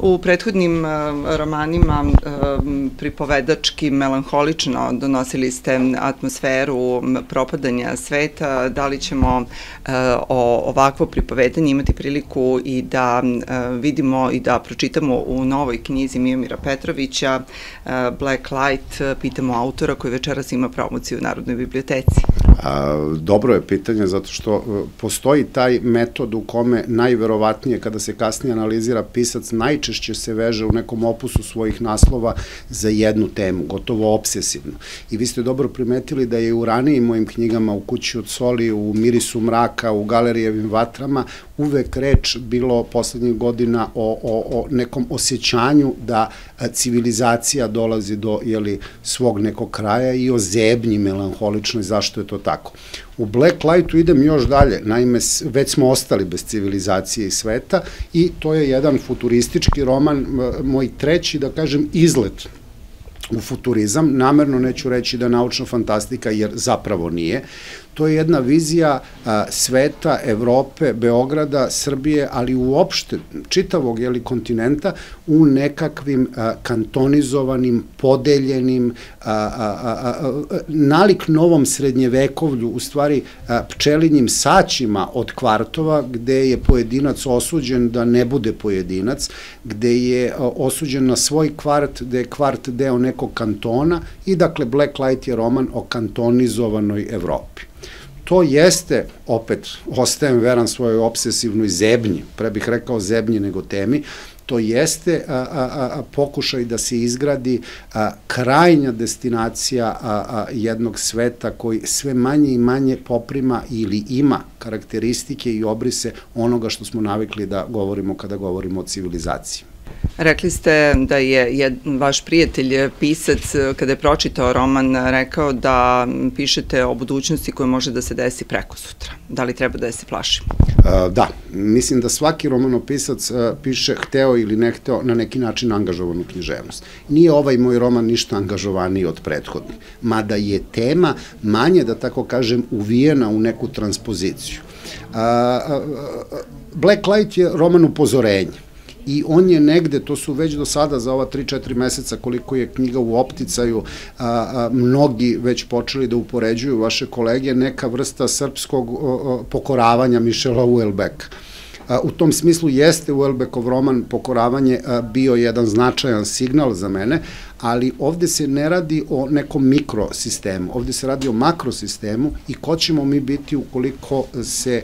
U prethodnim romanima pripovedački, melanholično donosili ste atmosferu propadanja sveta. Da li ćemo ovakvo pripovedanje imati priliku i da vidimo i da pročitamo u novoj knjizi Mijomira Petrovića Black Light? Pitamo autora koji večeras ima promociju u Narodnoj biblioteci. Dobro je pitanje, zato što postoji taj metod u kome najverovatnije, kada se kasnije analizira, pisac najčešće se veže u nekom opusu svojih naslova za jednu temu, gotovo obsesivno. I vi ste dobro primetili da je u ranijim mojim knjigama, U kući od soli, U mirisu mraka, U galerijevim vatrama, uvek reč bilo poslednjih godina o nekom osjećanju da civilizacija dolazi do svog nekog kraja i o zebnji melanholičnoj, zašto je to tako. U Black Lightu idem još dalje, naime već smo ostali bez civilizacije i sveta i to je jedan futuristički roman, moj treći, da kažem, izlet u futurizam. Namerno neću reći da je naučna fantastika, jer zapravo nije. To je jedna vizija sveta, Evrope, Beograda, Srbije, ali uopšte čitavog kontinenta u nekakvim kantonizovanim, podeljenim, nalik novom srednjevekovlju, u stvari pčelinjim saćima od kvartova, gde je pojedinac osuđen da ne bude pojedinac, gde je osuđen na svoj kvart, gde je kvart deo nekog kantona i dakle Black Light je roman o kantonizovanoj Evropi. To jeste, opet, ostajem veran svojoj obsesivnoj zebnji, pre bih rekao zebnji nego temi, to jeste pokušaj da se izgradi krajnja destinacija jednog sveta koji sve manje i manje poprima ili ima karakteristike i obrise onoga što smo navikli da govorimo kada govorimo o civilizaciji. Rekli ste da je vaš prijatelj, pisac, kada je pročitao roman, rekao da pišete o budućnosti koja može da se desi preko sutra. Da li treba da se plašimo? Da, mislim da svaki romanopisac piše, hteo ili ne hteo, na neki način angažovanu književnost. Nije ovaj moj roman ništa angažovaniji od prethodnih, mada je tema manje, da tako kažem, uvijena u neku transpoziciju. Black Light je roman upozorenja. I on je negde, to su već do sada za ova 3-4 meseca koliko je knjiga u opticaju, mnogi već počeli da upoređuju, vaše kolege, neka vrsta srpskog pokoravanja Michela Houellebecqa. U tom smislu jeste Houellebecqov roman Pokoravanje bio jedan značajan signal za mene, ali ovde se ne radi o nekom mikrosistemu, ovde se radi o makrosistemu i ko ćemo mi biti ukoliko se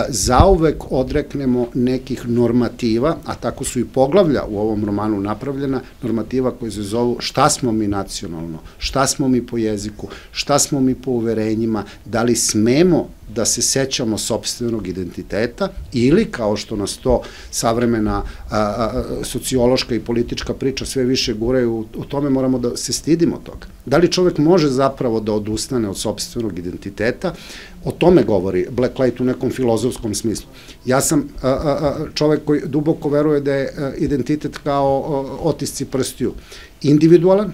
zauvek odreknemo nekih normativa, a tako su i poglavlja u ovom romanu napravljena, normativa koje se zovu šta smo mi nacionalno, šta smo mi po jeziku, šta smo mi po uverenjima, da li smemo da se sećamo sopstvenog identiteta ili, kao što nas to savremena sociološka i politička priča sve više guraju, o tome moramo da se stidimo toga. Da li čovek može zapravo da odustane od sopstvenog identiteta? O tome govori Black Light u nekom filozofskom smislu. Ja sam čovek koji duboko veruje da je identitet kao otisci prstiju individualan,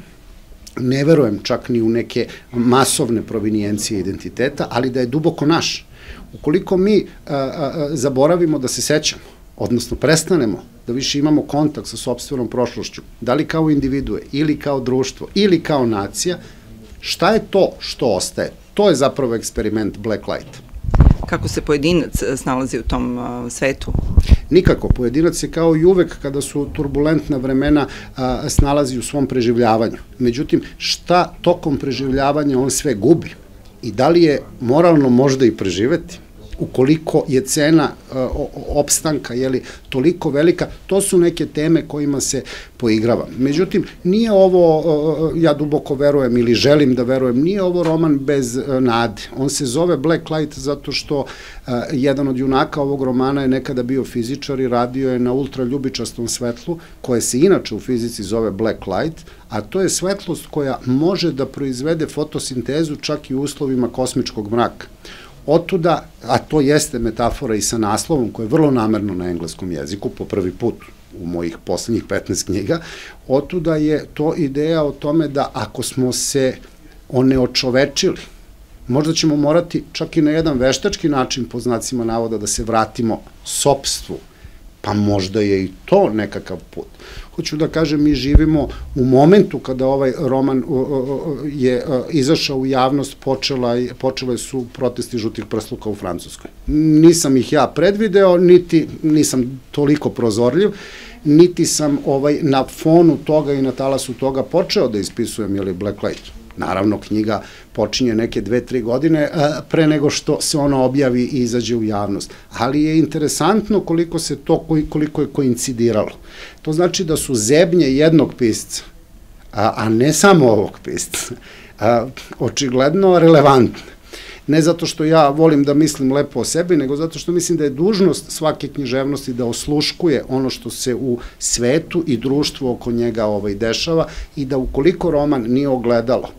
ne verujem čak ni u neke masovne provinijencije identiteta, ali da je duboko naš. Ukoliko mi zaboravimo da se sećamo, odnosno prestanemo da više imamo kontakt sa sopstvenom prošlošću, da li kao individue, ili kao društvo, ili kao nacija, šta je to što ostaje? To je zapravo eksperiment Black Light. Kako se pojedinac snalazi u tom svetu? Nikako. Pojedinac se kao i uvek kada su turbulentna vremena snalazi u svom preživljavanju. Međutim, šta tokom preživljavanja on sve gubi? I da li je moralno možda i preživeti? Ukoliko je cena opstanka toliko velika, to su neke teme kojima se poigrava. Međutim, nije ovo, ja duboko verujem ili želim da verujem, nije ovo roman bez nade. On se zove Black Light zato što jedan od junaka ovog romana je nekada bio fizičar i radio je na ultraljubičastom svetlu, koje se inače u fizici zove Black Light, a to je svetlost koja može da proizvede fotosintezu čak i u uslovima kosmičkog mraka. Otuda, a to jeste metafora i sa naslovom, koji je vrlo namerno na engleskom jeziku, po prvi put u mojih poslednjih 15 knjiga, otuda je to ideja o tome da ako smo se oneočovečili, možda ćemo morati čak i na jedan veštački način, po znacima navoda, da se vratimo sopstvu, Pa možda je i to nekakav put. Hoću da kažem, mi živimo u momentu kada ovaj roman je izašao u javnost, počele su protesti žutih prsluka u Francuskoj. Nisam ih ja predvideo, niti nisam toliko prozorljiv, niti sam na fonu toga i na talasu toga počeo da ispisujem Black Light. Naravno, knjiga počinje neke 2-3 godine pre nego što se ona objavi i izađe u javnost. Ali je interesantno koliko je koincidiralo. To znači da su zebnje jednog pisca, a ne samo ovog pisca, očigledno relevantne. Ne zato što ja volim da mislim lepo o sebi, nego zato što mislim da je dužnost svake književnosti da osluškuje ono što se u svetu i društvu oko njega dešava i da ukoliko roman nije ogledalo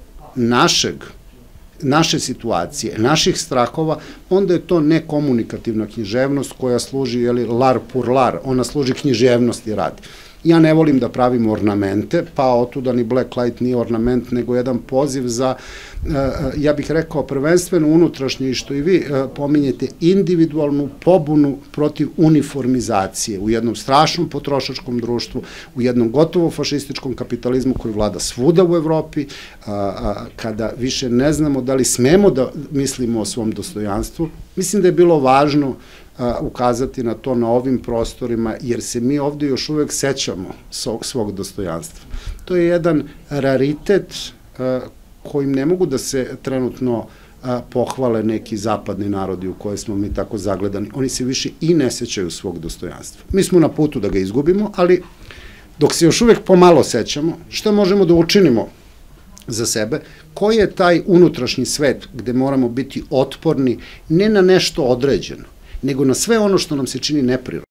naše situacije, naših strahova, onda je to nekomunikativna književnost koja služi lar pur lar, ona služi književnosti radi. Ja ne volim da pravim ornamente, pa otuda ni Black Light nije ornament, nego jedan poziv za, ja bih rekao, prvenstveno unutrašnje i što i vi pominjete, individualnu pobunu protiv uniformizacije u jednom strašnom potrošačkom društvu, u jednom gotovo fašističkom kapitalizmu koji vlada svuda u Evropi, kada više ne znamo da li smemo da mislimo o svom dostojanstvu. Mislim da je bilo važno ukazati na to na ovim prostorima, jer se mi ovde još uvek sećamo svog dostojanstva. To je jedan raritet kojim ne mogu da se trenutno pohvale neki zapadni narodi u koje smo mi tako zagledani. Oni se više i ne sećaju svog dostojanstva. Mi smo na putu da ga izgubimo, ali dok se još uvek pomalo sećamo, šta možemo da učinimo za sebe, koji je taj unutrašnji svet gde moramo biti otporni ne na nešto određeno, nego na sve ono što nam se čini neprirodno.